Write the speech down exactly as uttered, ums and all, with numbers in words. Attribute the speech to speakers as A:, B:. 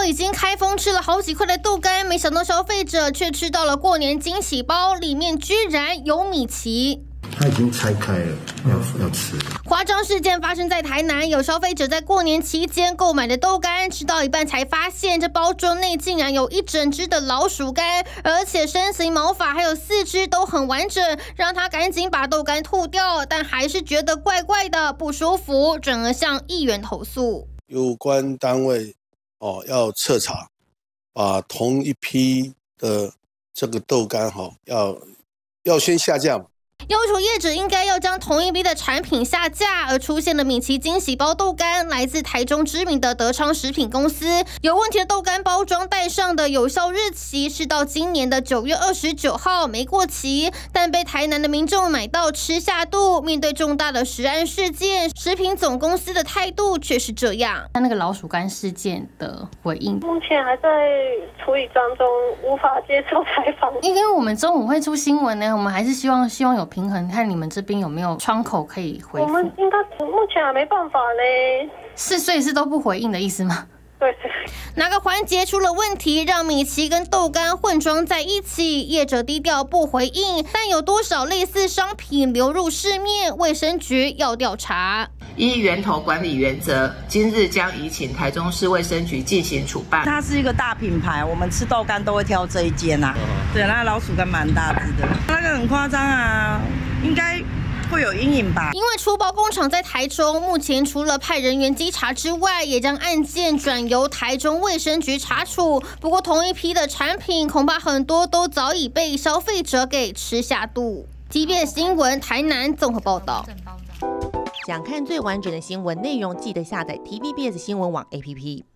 A: 已经开封吃了好几块的豆干，没想到消费者却吃到了过年惊喜包，里面居然有米奇。
B: 它已经拆开了，要要吃。
A: 夸张事件发生在台南，有消费者在过年期间购买的豆干，吃到一半才发现，这包装内竟然有一整只的老鼠干，而且身形、毛发还有四肢都很完整，让他赶紧把豆干吐掉，但还是觉得怪怪的不舒服，转而向议员投诉。
C: 有关单位哦要彻查，把同一批的这个豆干哈、哦、要要先下架嘛。
A: 要求业者应该要将同一批的产品下架，而出现的米奇惊喜包豆干来自台中知名的德昌食品公司。有问题的豆干包装带上的有效日期是到今年的九月二十九号，没过期，但被台南的民众买到吃下肚。面对重大的食安事件，食品总公司的态度却是这样。那那个老鼠干事件的回应，
D: 目前还在处理当中，无法接受采访。
A: 因为我们中午会出新闻呢，我们还是希望希望有平衡，看你们这边有没有窗口可以回复。
D: 我们应该目前还没办法嘞。
A: 是，所以是都不回应的意思吗？
D: 对对，
A: 哪个环节出了问题，让米奇跟豆干混装在一起？业者低调不回应，但有多少类似商品流入市面，卫生局要调查。
E: 依源头管理原则，今日将移请台中市卫生局进行处办。
F: 它是一个大品牌，我们吃豆干都会挑这一间啊。对，那老鼠干蛮大只的，那个很夸张啊，应该 会有阴影吧？
A: 因为出包工厂在台中，目前除了派人员稽查之外，也将案件转由台中卫生局查处。不过，同一批的产品，恐怕很多都早已被消费者给吃下肚。T V B S 新闻台南综合报道。
G: 想看最完整的新闻内容，记得下载 T V B S 新闻网 A P P。